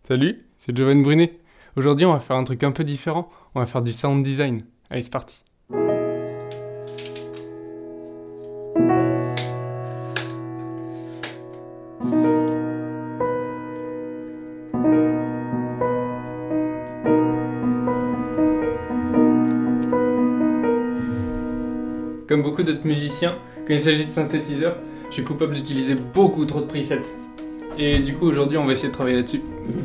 Salut, c'est Giovanni Brunet. Aujourd'hui, on va faire un truc un peu différent. On va faire du sound design. Allez, c'est parti. Comme beaucoup d'autres musiciens, quand il s'agit de synthétiseurs, je suis coupable d'utiliser beaucoup trop de presets. Et du coup, aujourd'hui, on va essayer de travailler là-dessus.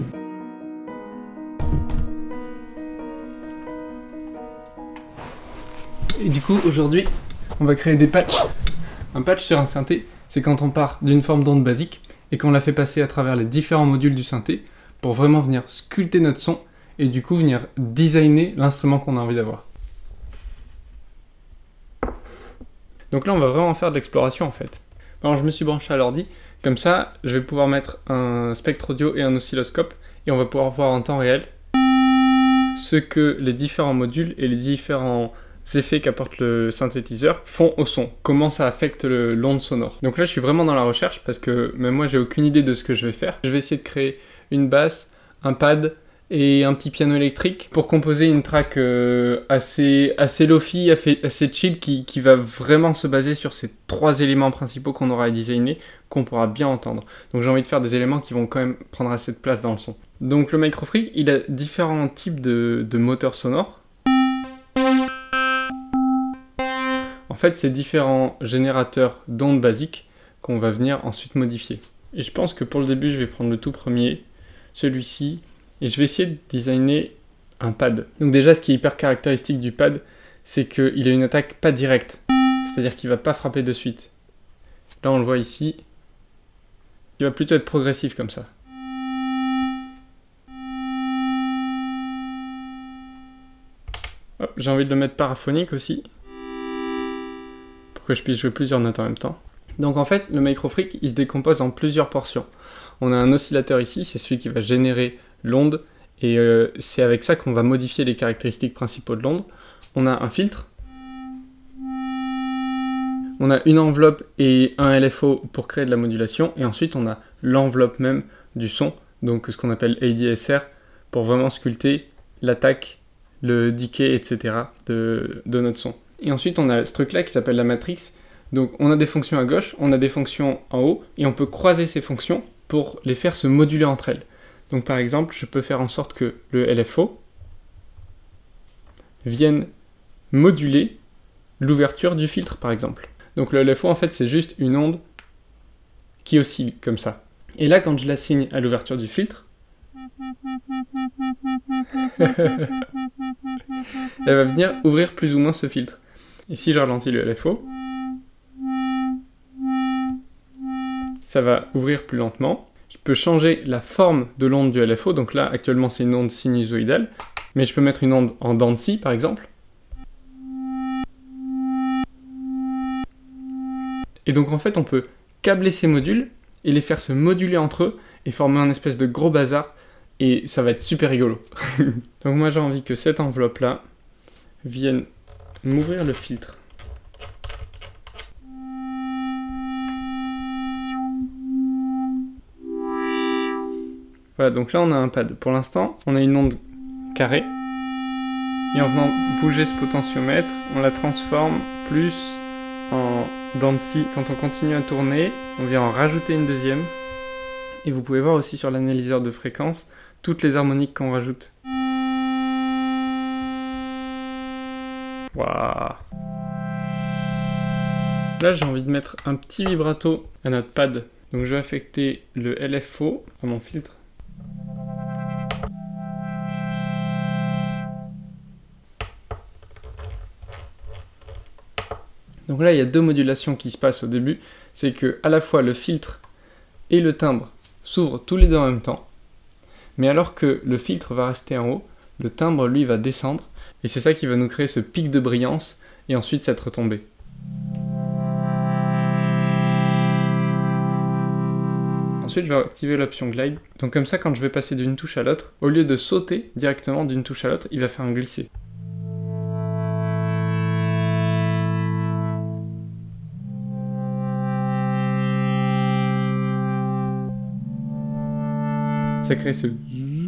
Et du coup, aujourd'hui, on va créer des patchs. Un patch sur un synthé, c'est quand on part d'une forme d'onde basique et qu'on la fait passer à travers les différents modules du synthé pour vraiment venir sculpter notre son et du coup venir designer l'instrument qu'on a envie d'avoir. Donc là, on va vraiment faire de l'exploration en fait. Alors je me suis branché à l'ordi, comme ça, je vais pouvoir mettre un spectre audio et un oscilloscope et on va pouvoir voir en temps réel ce que les différents modules et les différents effets qu'apporte le synthétiseur font au son, comment ça affecte l'onde sonore. Donc là je suis vraiment dans la recherche parce que même moi j'ai aucune idée de ce que je vais faire. Je vais essayer de créer une basse, un pad et un petit piano électrique pour composer une track assez lo-fi, assez chill qui va vraiment se baser sur ces trois éléments principaux qu'on aura à designer, qu'on pourra bien entendre. Donc j'ai envie de faire des éléments qui vont quand même prendre assez de place dans le son. Donc le Microfreak, il a différents types de moteurs sonores. En fait, c'est différents générateurs d'ondes basiques qu'on va venir ensuite modifier. Et je pense que pour le début, je vais prendre le tout premier, celui-ci, et je vais essayer de designer un pad. Donc déjà, ce qui est hyper caractéristique du pad, c'est qu'il a une attaque pas directe, c'est-à-dire qu'il ne va pas frapper de suite. Là, on le voit ici, il va plutôt être progressif comme ça. J'ai envie de le mettre paraphonique aussi, pour que je puisse jouer plusieurs notes en même temps. Donc en fait, le Microfreak, il se décompose en plusieurs portions. On a un oscillateur ici, c'est celui qui va générer l'onde, et c'est avec ça qu'on va modifier les caractéristiques principaux de l'onde. On a un filtre, on a une enveloppe et un LFO pour créer de la modulation, et ensuite on a l'enveloppe même du son, donc ce qu'on appelle ADSR, pour vraiment sculpter l'attaque, le decay, etc. de notre son. Et ensuite on a ce truc là qui s'appelle la matrix. Donc on a des fonctions à gauche, on a des fonctions en haut, et on peut croiser ces fonctions pour les faire se moduler entre elles. Donc par exemple, je peux faire en sorte que le LFO vienne moduler l'ouverture du filtre par exemple. Donc le LFO en fait c'est juste une onde qui oscille comme ça. Et là quand je l'assigne à l'ouverture du filtre, elle va venir ouvrir plus ou moins ce filtre. Et si je ralentis le LFO, ça va ouvrir plus lentement. Je peux changer la forme de l'onde du LFO, donc là actuellement c'est une onde sinusoïdale, mais je peux mettre une onde en dents de scie par exemple. Et donc en fait on peut câbler ces modules et les faire se moduler entre eux et former un espèce de gros bazar, et ça va être super rigolo. Donc moi j'ai envie que cette enveloppe là vienne m'ouvrir le filtre. Voilà, donc là on a un pad. Pour l'instant, on a une onde carrée. Et en venant bouger ce potentiomètre, on la transforme plus en dents de scie. Quand on continue à tourner, on vient en rajouter une deuxième. Et vous pouvez voir aussi sur l'analyseur de fréquence toutes les harmoniques qu'on rajoute. Waouh! Là, j'ai envie de mettre un petit vibrato à notre pad. Donc je vais affecter le LFO à mon filtre. Donc là, il y a deux modulations qui se passent au début. C'est que à la fois le filtre et le timbre s'ouvrent tous les deux en même temps. Mais alors que le filtre va rester en haut, le timbre, lui, va descendre. Et c'est ça qui va nous créer ce pic de brillance et ensuite cette retombée. Ensuite, je vais activer l'option Glide. Donc comme ça, quand je vais passer d'une touche à l'autre, au lieu de sauter directement d'une touche à l'autre, il va faire un glisser. Ça crée ce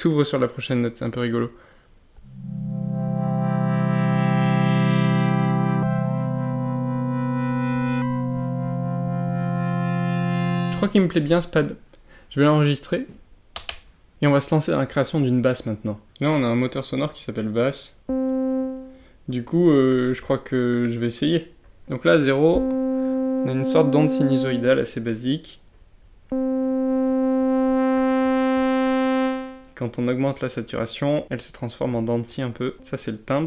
s'ouvre sur la prochaine note, c'est un peu rigolo. Je crois qu'il me plaît bien ce pad. Je vais l'enregistrer. Et on va se lancer dans la création d'une basse maintenant. Là, on a un moteur sonore qui s'appelle basse. Du coup, je crois que je vais essayer. Donc là, 0, on a une sorte d'onde sinusoïdale assez basique. Quand on augmente la saturation, elle se transforme en dents de scie un peu. Ça, c'est le timbre.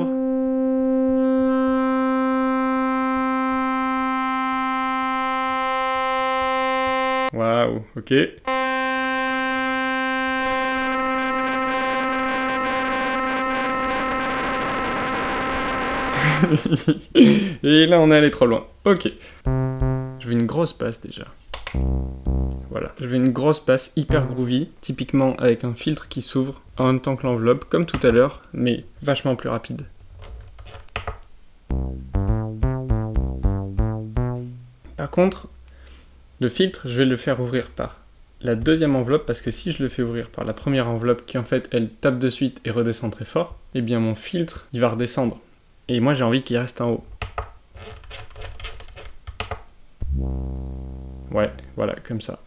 Waouh, ok. Et là, on est allé trop loin. Ok. Je veux une grosse basse déjà. Voilà. Je veux une grosse basse hyper groovy, typiquement avec un filtre qui s'ouvre en même temps que l'enveloppe, comme tout à l'heure, mais vachement plus rapide. Par contre, le filtre, je vais le faire ouvrir par la deuxième enveloppe, parce que si je le fais ouvrir par la première enveloppe, qui en fait, elle tape de suite et redescend très fort, eh bien mon filtre, il va redescendre. Et moi, j'ai envie qu'il reste en haut. Ouais, voilà, comme ça.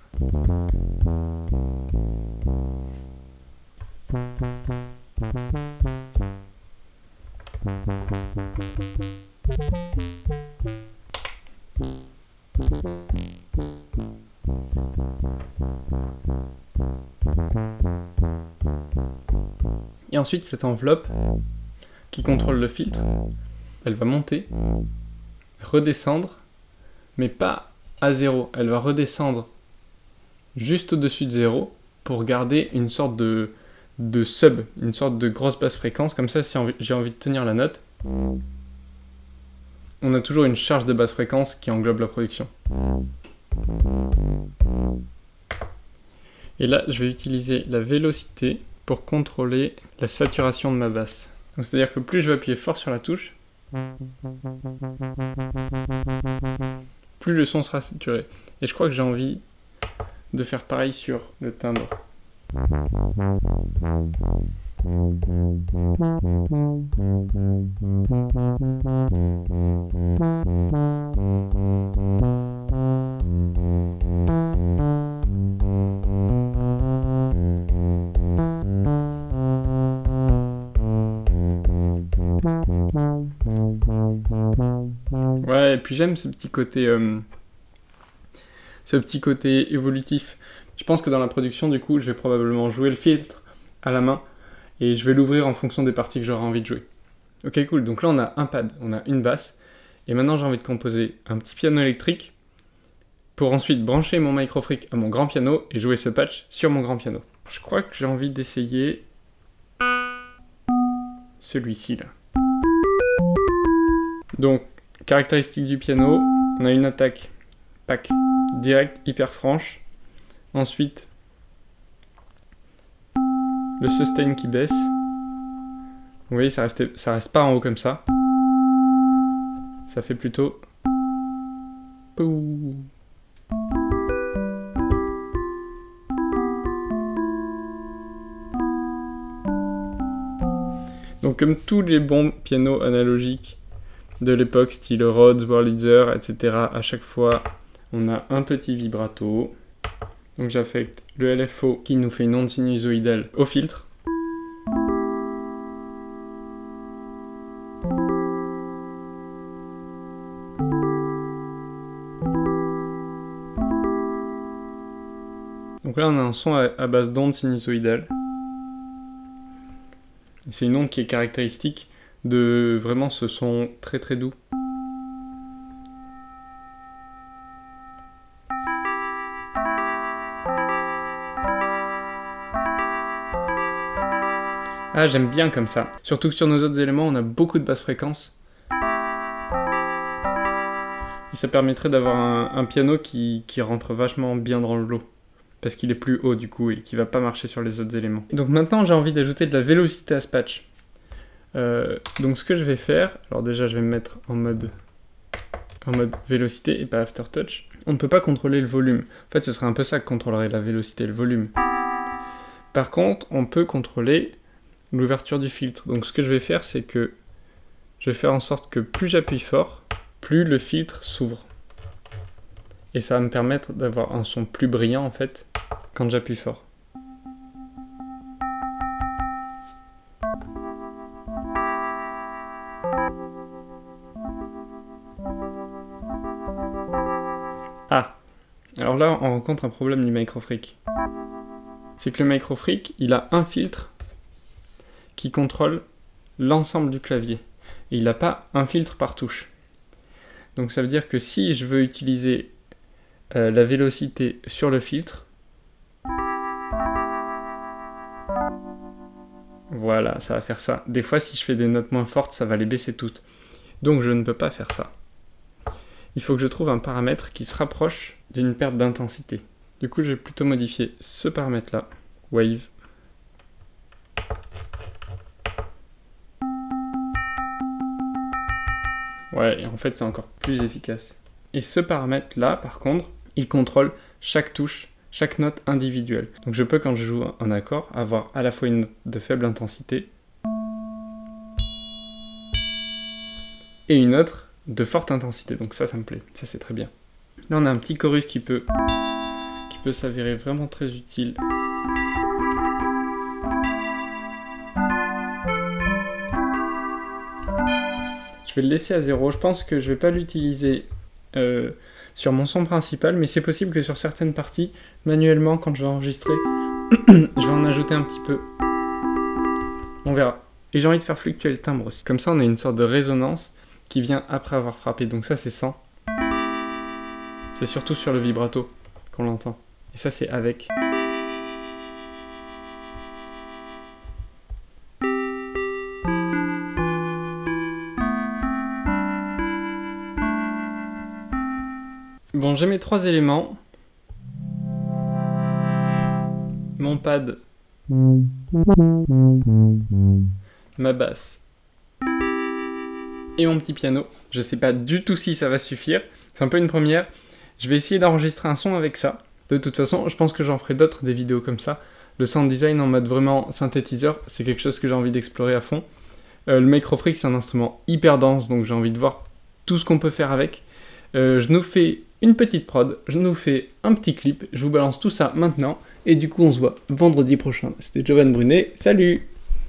Et ensuite, cette enveloppe qui contrôle le filtre, elle va monter, redescendre, mais pas à 0. Elle va redescendre juste au-dessus de 0 pour garder une sorte de sub, une sorte de grosse basse fréquence. Comme ça, si j'ai envie de tenir la note, on a toujours une charge de basse fréquence qui englobe la production. Et là, je vais utiliser la vélocité pour contrôler la saturation de ma basse. Donc c'est-à-dire que plus je vais appuyer fort sur la touche, plus le son sera saturé. Et je crois que j'ai envie de faire pareil sur le timbre. Ouais, et puis j'aime ce petit côté évolutif. Je pense que dans la production, du coup, je vais probablement jouer le filtre à la main et je vais l'ouvrir en fonction des parties que j'aurai envie de jouer. Ok, cool. Donc là, on a un pad, on a une basse. Et maintenant, j'ai envie de composer un petit piano électrique pour ensuite brancher mon Microfreak à mon grand piano et jouer ce patch sur mon grand piano. Je crois que j'ai envie d'essayer celui-ci là. Donc, caractéristique du piano, on a une attaque pack direct hyper franche. Ensuite, le sustain qui baisse. Vous voyez, ça reste pas en haut comme ça. Ça fait plutôt... Pouh. Donc comme tous les bons pianos analogiques de l'époque, style Rhodes, Wurlitzer, etc., à chaque fois, on a un petit vibrato. Donc j'affecte le LFO qui nous fait une onde sinusoïdale au filtre. Donc là on a un son à base d'onde sinusoïdale. C'est une onde qui est caractéristique de vraiment ce son très très doux. Ah, j'aime bien comme ça. Surtout que sur nos autres éléments, on a beaucoup de basses fréquences. Et ça permettrait d'avoir un piano qui rentre vachement bien dans le lot. Parce qu'il est plus haut du coup et qui va pas marcher sur les autres éléments. Donc maintenant, j'ai envie d'ajouter de la vélocité à ce patch. Donc ce que je vais faire, alors déjà je vais me mettre en mode vélocité et pas aftertouch. On ne peut pas contrôler le volume. En fait, ce serait un peu ça que contrôlerait la vélocité, le volume. Par contre, on peut contrôler l'ouverture du filtre. Donc ce que je vais faire, c'est que je vais faire en sorte que plus j'appuie fort, plus le filtre s'ouvre. Et ça va me permettre d'avoir un son plus brillant en fait quand j'appuie fort. Ah, alors là on rencontre un problème du Microfreak. C'est que le Microfreak, il a un filtre qui contrôle l'ensemble du clavier. Et il n'a pas un filtre par touche. Donc ça veut dire que si je veux utiliser la vélocité sur le filtre, voilà, ça va faire ça. Des fois, si je fais des notes moins fortes, ça va les baisser toutes. Donc je ne peux pas faire ça. Il faut que je trouve un paramètre qui se rapproche d'une perte d'intensité. Du coup, je vais plutôt modifier ce paramètre-là, Wave. Ouais, et en fait, c'est encore plus efficace. Et ce paramètre-là, par contre, il contrôle chaque touche, chaque note individuelle. Donc je peux, quand je joue un accord, avoir à la fois une note de faible intensité et une autre de forte intensité. Donc ça me plaît. Ça, c'est très bien. Là, on a un petit chorus qui peut s'avérer vraiment très utile. Je vais le laisser à 0. Je pense que je ne vais pas l'utiliser sur mon son principal, mais c'est possible que sur certaines parties, manuellement, quand je vais enregistrer, je vais en ajouter un petit peu. On verra. Et j'ai envie de faire fluctuer le timbre aussi. Comme ça, on a une sorte de résonance qui vient après avoir frappé. Donc ça, c'est sans. C'est surtout sur le vibrato qu'on l'entend. Et ça, c'est avec. Bon, j'ai mes 3 éléments. Mon pad. Ma basse. Et mon petit piano. Je sais pas du tout si ça va suffire. C'est un peu une première. Je vais essayer d'enregistrer un son avec ça. De toute façon, je pense que j'en ferai d'autres, des vidéos comme ça. Le sound design en mode vraiment synthétiseur, c'est quelque chose que j'ai envie d'explorer à fond. Le Microfreak, c'est un instrument hyper dense, donc j'ai envie de voir tout ce qu'on peut faire avec. Je nous fais une petite prod, je nous fais un petit clip, je vous balance tout ça maintenant, et du coup on se voit vendredi prochain. C'était Jovan Brunet, salut!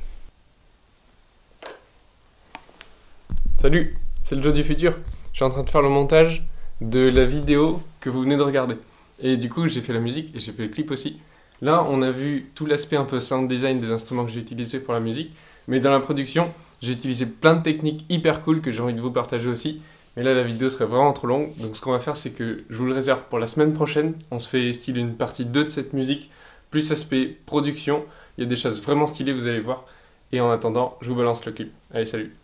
Salut, c'est le Joe du futur. Je suis en train de faire le montage de la vidéo que vous venez de regarder. Et du coup j'ai fait la musique et j'ai fait le clip aussi. Là on a vu tout l'aspect un peu sound design des instruments que j'ai utilisés pour la musique, mais dans la production j'ai utilisé plein de techniques hyper cool que j'ai envie de vous partager aussi. Mais là, la vidéo serait vraiment trop longue. Donc ce qu'on va faire, c'est que je vous le réserve pour la semaine prochaine. On se fait style une partie 2 de cette musique, plus aspect production. Il y a des choses vraiment stylées, vous allez voir. Et en attendant, je vous balance le clip. Allez, salut!